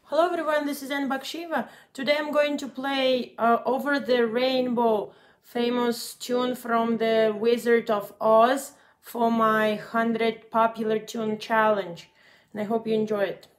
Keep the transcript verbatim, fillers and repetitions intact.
Hello everyone, this is Baksheeva. Today I'm going to play uh, Over the Rainbow, famous tune from the Wizard of Oz for my one hundred popular tune challenge. And I hope you enjoy it.